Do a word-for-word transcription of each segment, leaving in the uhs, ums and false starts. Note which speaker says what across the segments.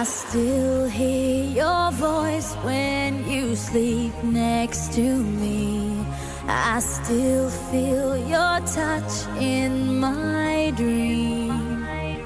Speaker 1: I still hear your voice when you sleep next to me. I still feel your touch in my dream.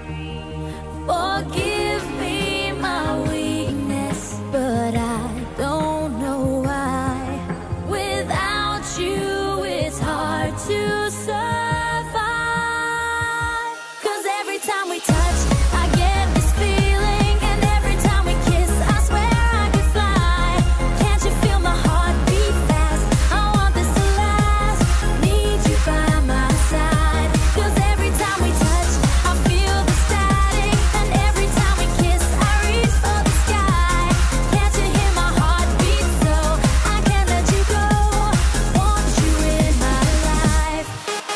Speaker 1: Forgive me my weakness, but I don't know why. Without you, it's hard to survive. 'Cause every time we touch, I get this feeling, and every time we kiss, I swear I could fly. Can't you feel my heart beat fast? I want this to last. Need you by my side. 'Cause every time we touch, I feel the static, and every time we kiss, I reach for the sky. Can't you hear my heart beat? So I can't let you go. Want you in my life.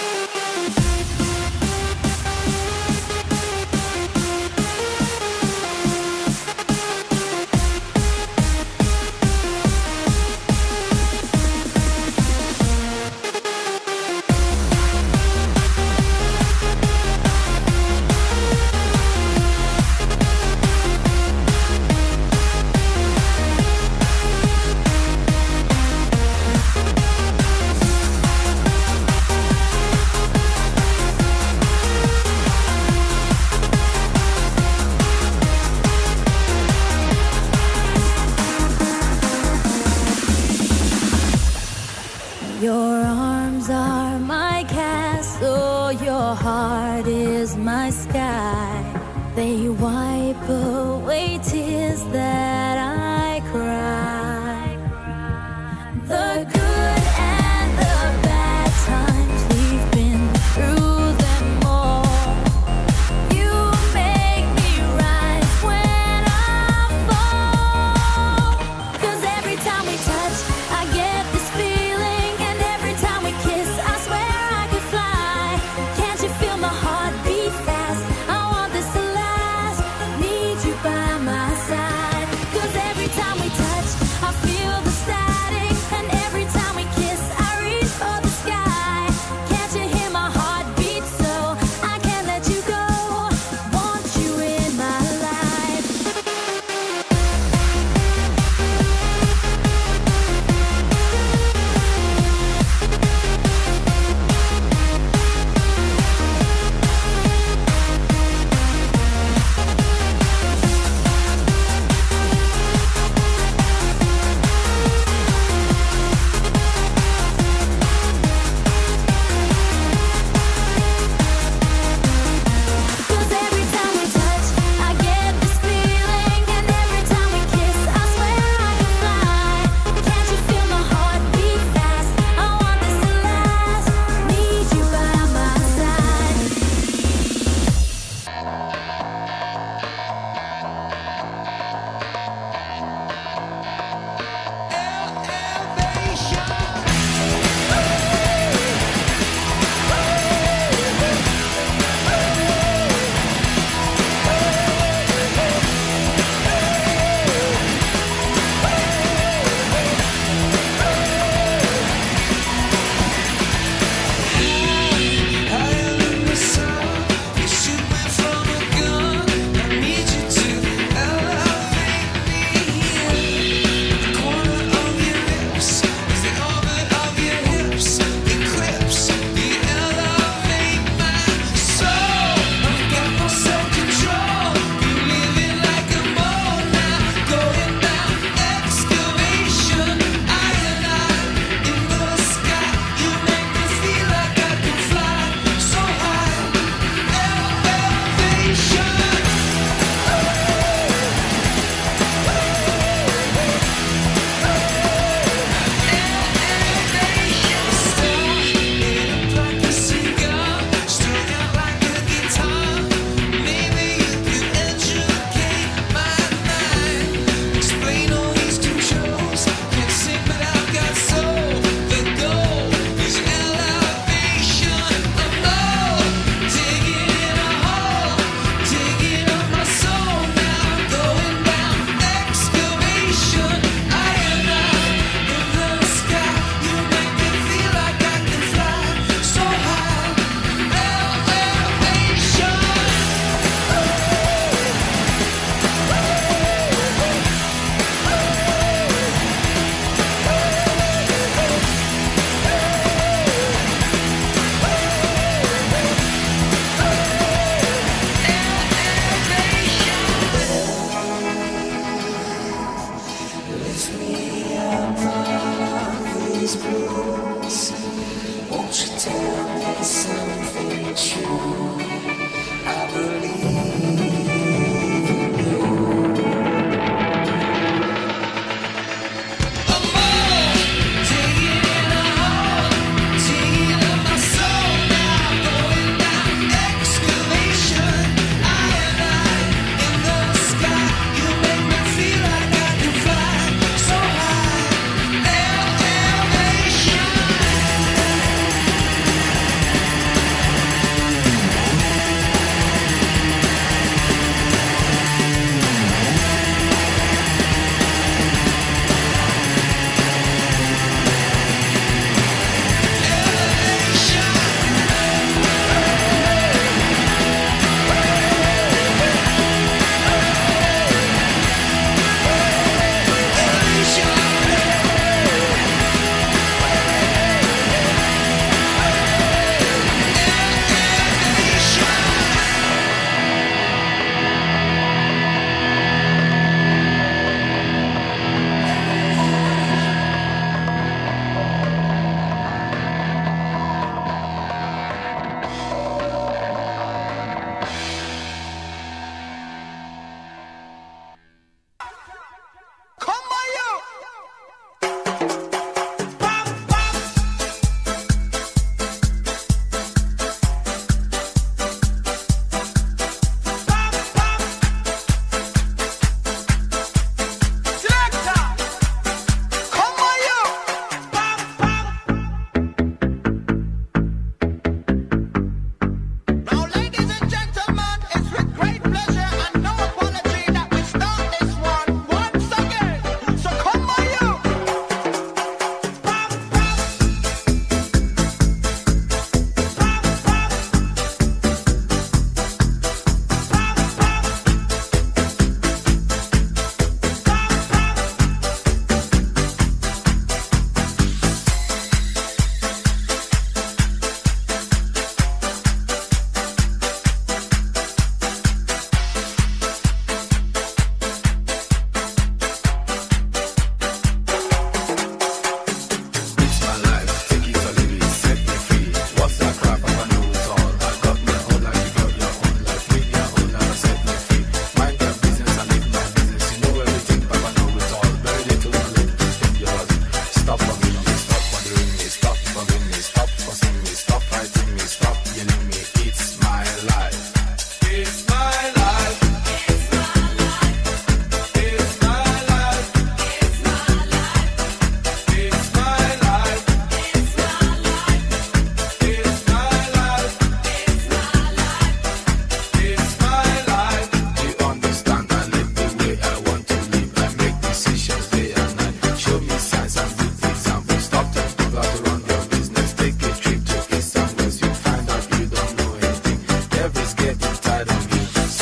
Speaker 1: Your arms are my castle, your heart is my sky. They wipe away tears that I cry. The good and the bad times, we've been through them all. You make me rise when I fall. 'Cause every time we touch, I get this feeling, and every time we kiss, I swear I could fly. Can't you feel my heart beat fast? I want this to last. Need you by my side.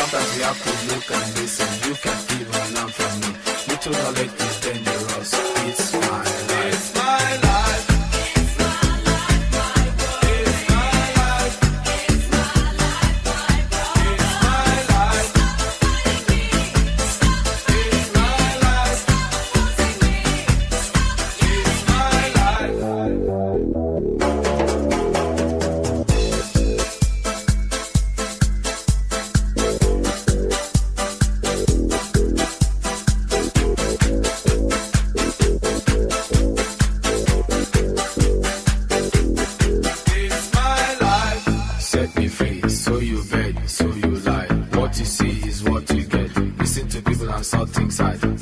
Speaker 2: Sometimes we have to look and listen. You can even learn from me. Little knowledge is dangerous. It's my life. It's my life. It's my life, my world. It's my life. It's my life, my world. It's my life. It's my life. It's my life. Set me free, so you beg, so you lie. What you see is what you get. Listen to people and saw things hide.